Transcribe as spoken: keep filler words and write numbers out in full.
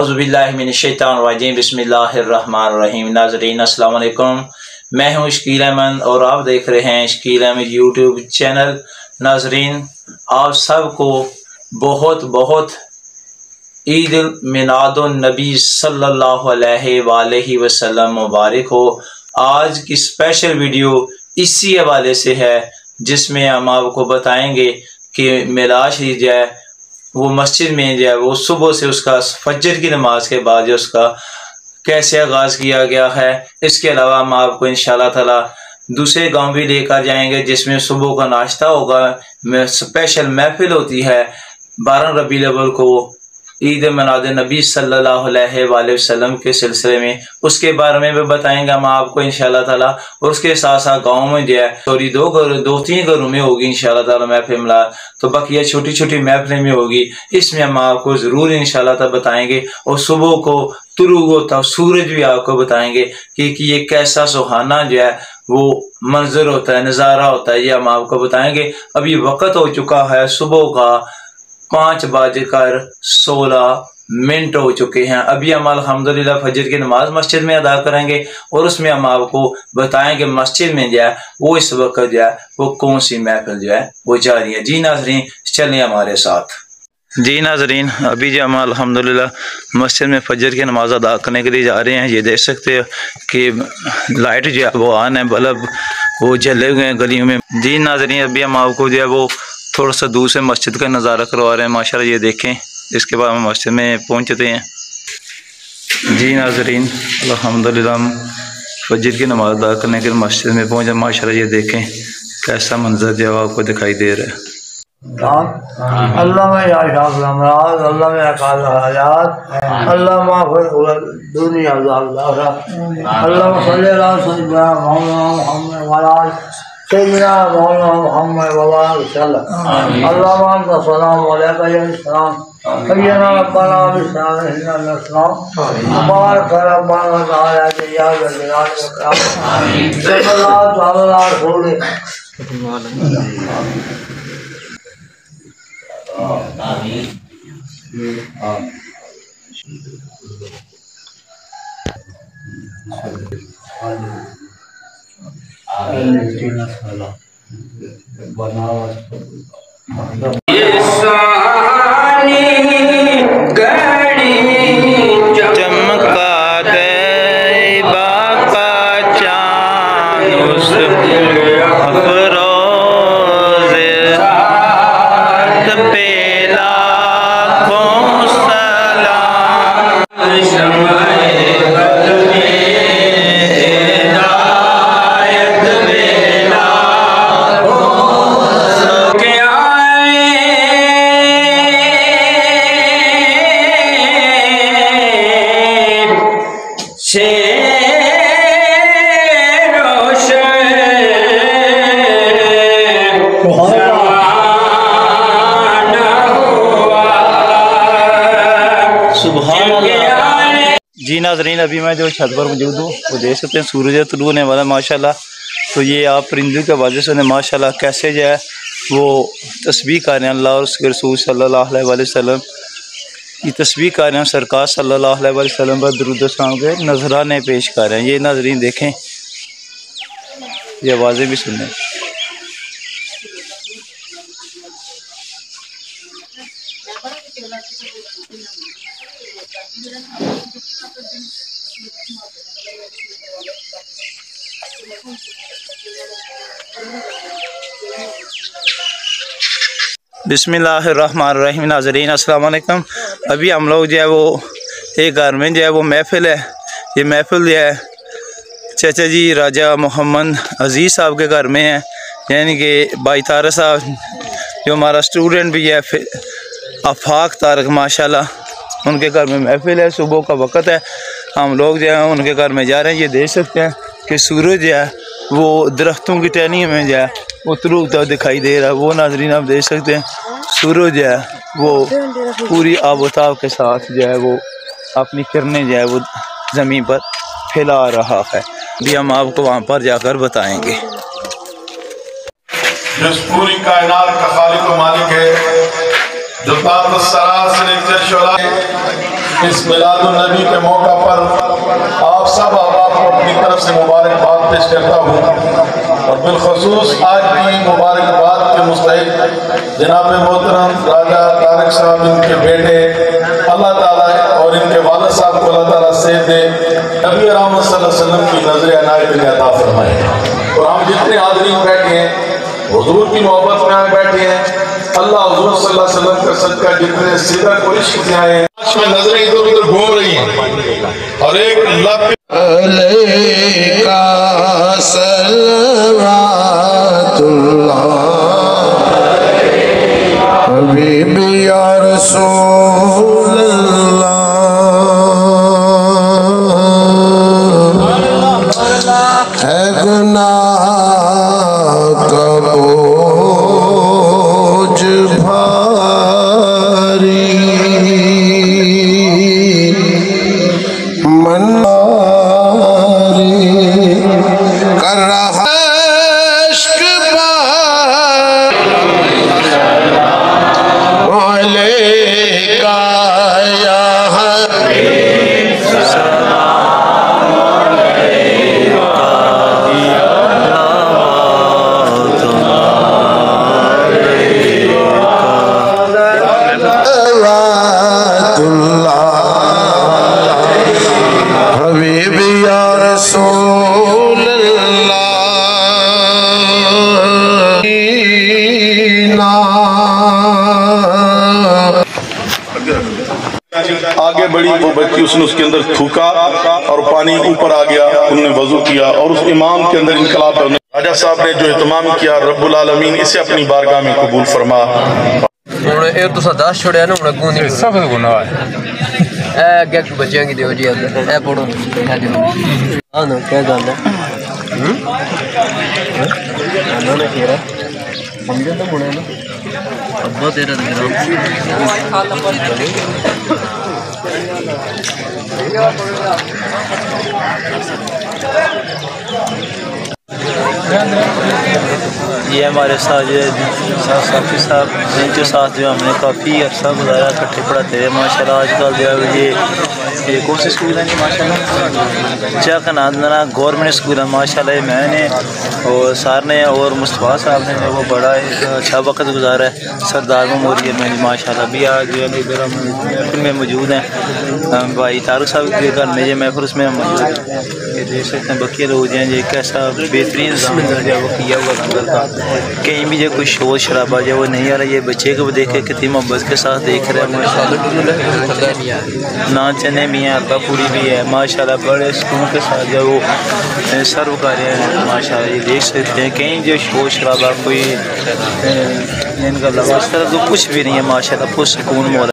औज़ुबिल्लाहिमिनश्शैतानिर्रजीम बिस्मिल्लाहिर्रहमानिर्रहीम। नाज़रीन अस्सलाम वालेकुम, मैं हूँ शकील अहमद और आप देख रहे हैं शकील अहमद यूट्यूब चैनल। नाज़रीन, आप सबको बहुत बहुत ईद मिलादुन नबी सल्लल्लाहु अलैहि वसल्लम मुबारक हो। आज की स्पेशल वीडियो इसी हवाले से है जिसमें हम आपको बताएंगे कि मिलाद शरीफ जो है वो मस्जिद में जो है वो सुबह से उसका फजर की नमाज के बाद जो उसका कैसे आगाज़ किया गया है। इसके अलावा हम आपको इंशाअल्लाह ताला दूसरे गांव भी लेकर जाएंगे जिसमें सुबह का नाश्ता होगा, स्पेशल महफिल होती है बारह रबीउल अव्वल को ईद मिलाद नबी सल्लल्लाहु अलैहि वसल्लम के सिलसिले में। उसके बारे में भी बताएंगे हम आपको इंशाअल्लाह ताला। और उसके साथ साथ गाँव में जो है सॉरी दो घर दो तीन घरों में होगी इंशाअल्लाह ताला महफिल मिलाद, तो बाकी छोटी छोटी महफिलें में होगी। इसमें हम आपको ज़रूर इंशाअल्लाह ताला बताएंगे और सुबह को तुलू होता सूरज भी आपको बताएंगे कि, कि ये कैसा सुहाना जो है वो मंजर होता है, नज़ारा होता है, ये हम आपको बताएंगे। अभी वक्त हो चुका है सुबह का पाँच बजकर सोलह मिनट हो चुके हैं। अभी हम अल्हम्दुलिल्लाह फजर की नमाज मस्जिद में अदा करेंगे और उसमें हम आपको बताएंगे मस्जिद में जो है वो इस वक्त जो है वो कौन सी महफिल जो है वो जारी है। जी नाज़रीन, चलें हमारे साथ। जी नाज़रीन, अभी जो हम अल्हम्दुलिल्लाह मस्जिद में फजर की नमाज अदा करने के लिए जा रहे हैं। ये देख सकते हो कि लाइट जो है वो ऑन है, बल्ब वो जले हुए हैं गलियों में। जी नाज़रीन, अभी हम आपको जो है वो थोड़ा सा दूर से मस्जिद का नज़ारा करवा रहे हैं। माशाल्लाह ये देखें, इसके बाद हम मस्जिद में पहुंचते हैं। जी नाज़रीन, अल्हम्दुलिल्लाह हम फजर की नमाज अदा करने के लिए मस्जिद में पहुंचे। माशाल्लाह ये देखें कैसा मंजर जो है आपको दिखाई दे रहा है। अल्लाह में याद अल्लाह में याद अल्लाह माफ़ दुनिया अल्लाह सल्ली अला सय्यिदना मुहम्मद व अला सय्यिदना मुहम्मद व सल्लम। अल्लाह का सलाम अलैका या सलाम सय्यिदना रब्बना बिस्मिल्लाह इन्ना सलाम बारक रब्बना तआला या जलाल व इकराम सल्लल्लाहु अलैहि वसल्लम। आमीन। चमका दे बाका चांद उस अफरोज़ पे लाखों सलाम। जी नाज़रीन, अभी मैं जो छत पर मौजूद हूँ वो देख सकते हैं सूरज तुलू होने वाला माशाल्लाह। तो ये आप परिंदों के वजह से माशाल्लाह कैसे जो है वो तस्बीह कर रहे हैं अल्लाह और उसके रसूल सल्लल्लाहु अलैहि वसल्लम की तस्बीह कर रहे हैं, सरकार सल्लल्लाहु अलैहि वसल्लम पर दुरूद सलाम के नजराने पेश कर रहे हैं। ये नाज़रीन देखें, ये आवाज़ें भी सुनें। बिस्मिल्लाहिर्रहमानिर्रहीम। नाज़रीन अस्सलाम वालेकुम। अभी हम लोग जो है वो एक घर में जो है वो महफिल है, ये महफिल जो है चाचा जी राजा मोहम्मद अज़ीज़ साहब के घर में है, यानी कि भाई तारक साहब जो हमारा स्टूडेंट भी है आफाक तारक माशाल्लाह, उनके घर में महफिल है। सुबह का वक़्त है, हम लोग जो है उनके घर में जा रहे हैं। ये देख सकते हैं कि सूरज जो है वो दरख्तों की टहनियों में जो है वो तुलूता हुआ दिखाई दे रहा है। वो नाज़रीन आप देख सकते हैं सूरज जो है वो पूरी आबोताब के साथ जो है वो अपनी किरणें जो है वो ज़मीन पर फैला रहा है। अभी हम आपको वहाँ पर जाकर बताएंगे। जिस पूरी कायनात का खालिक व मालिक है, जो اس میلادالنبی کے موقع پر آپ سب احباب کو اپنی طرف سے مبارکباد پیش کرتا ہوں، اور بالخصوص آج کی مبارکباد کے مستحق جناب محترم راجہ طارق صاحب، ان کے بیٹے، اللہ تعالیٰ اور ان کے والد صاحب کو اللہ تعالیٰ صحت دے، نبی رحمت صلی اللہ علیہ وسلم کی نظر عنایت انہیں عطا فرمائے۔ اور ہم جتنے حاضرین بیٹھے ہیں حضور کی محبت میں آئے بیٹھے ہیں، اللہ حضور صلی اللہ علیہ وسلم کا صدقہ جتنے صدق و عشق سے آئے ہیں، آج میں نظریں ادھر ادھر گھوم رہی ہیں اور ایک لب علیکہ صلوات اللہ حبیبی یا رسول اللہ ہے گناہ کا بوجھ بھاری مناری کر رہا عشق بار علیکہ یا حبیب صلوات اللہ حبیب یا رسول اللہ آگے بڑھی وہ بچی، اس نے اس کے اندر تھوکا اور پانی اوپر آ گیا، انہوں نے وضو کیا اور اس امام کے اندر انقلاب ہے۔ راجہ صاحب نے جو اہتمام کیا، رب العالمین اسے اپنی بارگاہ میں قبول فرما۔ ہوں یہ تو دس چھوڑیا نا، ہوں اگوں نہیں سب گناہ ہے۔ اے اگے بچیاں کی دیو جی اے پڑھو ہاں نا کیا گل ہے ہوں نے کہہ سمجھے تو بنے نا ابا تیرا یہ ہمارے ساتھ جو ساتھ ساتھی صاحب جن کے ساتھ جو ہم نے کافی عرصہ گزارا اکٹھے پڑھاتے رہے ماشاء اللہ۔ آج کل جو ہے یہ یہ کون سے اسکول ہیں ماشاء اللہ، چاہ کا نادنا گورنمنٹ اسکول ہے ماشاء اللہ۔ میں نے اور سار نے اور مصطفیٰ صاحب نے وہ بڑا ایک اچھا وقت گزارا ہے سردار میموریل میں ماشاء اللہ۔ بھی آج جو ہے ادھر ہم محفل میں موجود ہیں، بھائی طارق صاحب کے گھر میں یہ محفل اس میں ہم موجود ہیں، یہ دیکھ سکتے ہیں بقیہ لوگ ہیں یہ کیسا بہترین سمندر جو وہ کیا ہوا لنگر کا، کہیں بھی جو کوئی شور شرابہ جو وہ نہیں آ رہا۔ یہ بچے کو دیکھ کے کتنی محبت کے ساتھ دیکھ رہے ہیں ماشاء اللہ۔ نان چنے بھی ہیں، ابا پوری بھی ہے ماشاء اللہ، بڑے سکون کے ساتھ جو وہ سرو کر رہے ہیں ماشاء اللہ۔ یہ دیکھ سکتے ہیں کہیں جو شور شرابہ کوئی ان کا لفظ اس طرح تو کچھ بھی نہیں ہے ماشاء اللہ، پرسکون ماحول ہے۔